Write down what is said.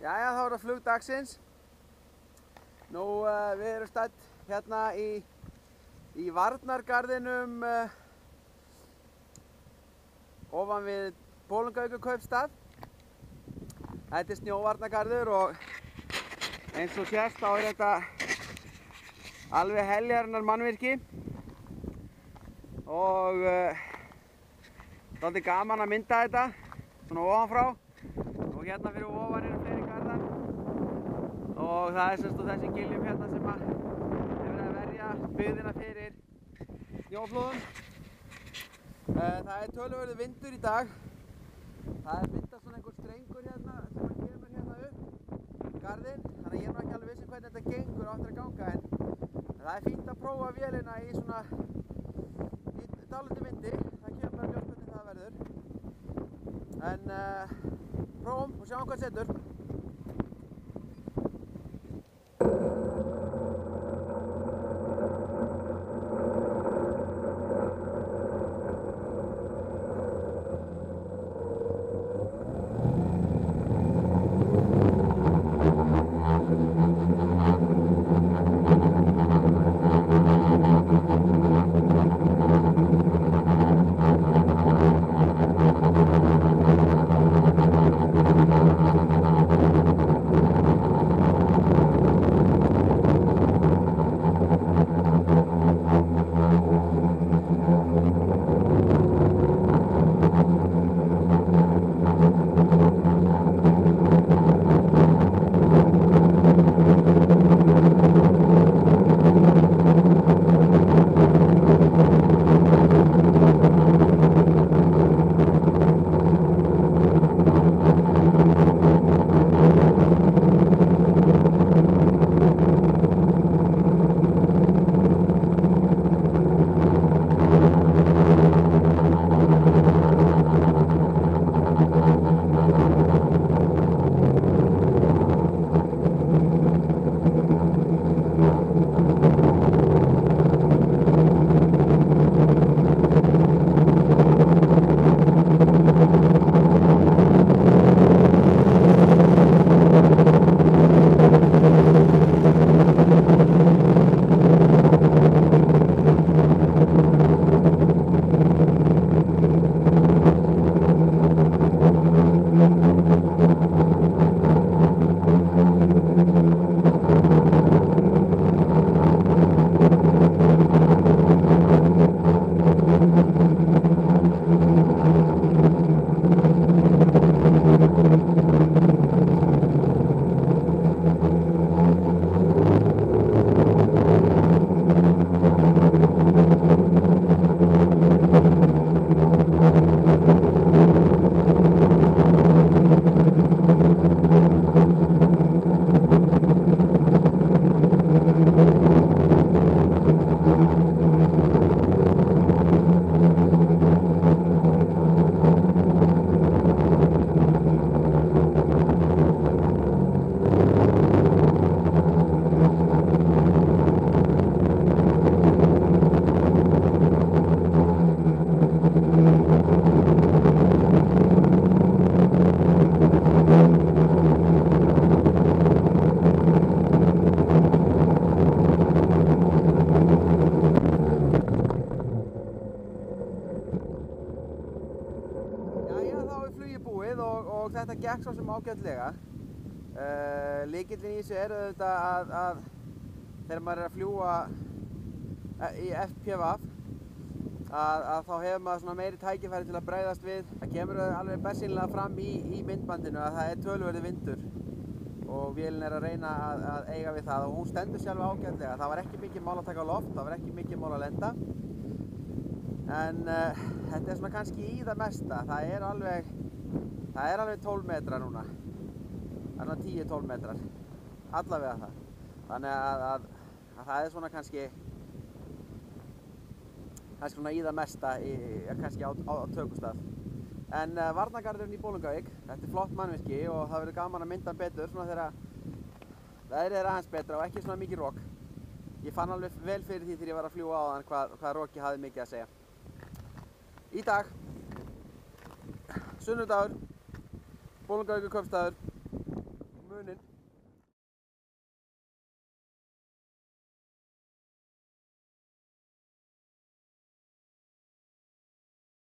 Jæja, þá er það flug dagsins. Nú, við erum stædd hérna í varnargarðinum ofan við Bolungarvíkurkaupstað. Þetta er snjóvarnargarður og eins og sést þá er þetta alveg heljarinnar mannvirki og dálítið gaman að mynda þetta svona ofanfrá. Og hérna fyrir ofan eru fleiri garðar og það er semst á þessum giljum hérna sem hefur verið að verja byggðina fyrir snjóflóðum. Það er töluverður vindur í dag. Það er myndast svona einhver strengur hérna sem kemur hérna upp garðinn, þannig að ég er nú ekki alveg viss hvernig þetta gengur og áttur að ganga, en það er fínt að prófa vélina í svona dálítið vindi. Það kemur bara ljós hvernig það verður. En prófum og sjáum hvað setur. Og þetta gekk svo sem ágætlega. Lykillinn í þessu er auðvitað að þegar maður er að fljúga í FPV að þá hefur maður svona meiri tækifæri til að bregðast við. Það kemur alveg bersýnilega fram í myndbandinu að það er töluverður vindur og vélin er að reyna að eiga við það og hún stendur sjálf ágætlega. Það var ekki mikið mál að taka á loft, það var ekki mikið mál að lenda. En þetta er svona kannski í það mesta. Það er alveg 12 metrar núna. Það er svona 10-12 metrar. Allavega það. Þannig að það er svona kannski svona í það mesta kannski á tökustað. En varnargarðurinn í Bolungarvík, þetta er flott mannvirki og það verður gaman að mynda hann betur svona þegar veðrið er aðeins betra og ekki svona mikið rok. Ég fann alveg vel fyrir því þegar ég var að fljúga áðan hvað roki hafði mikið að segja. Í dag, sunnudagur, Bolungarvíkurkaupstaður.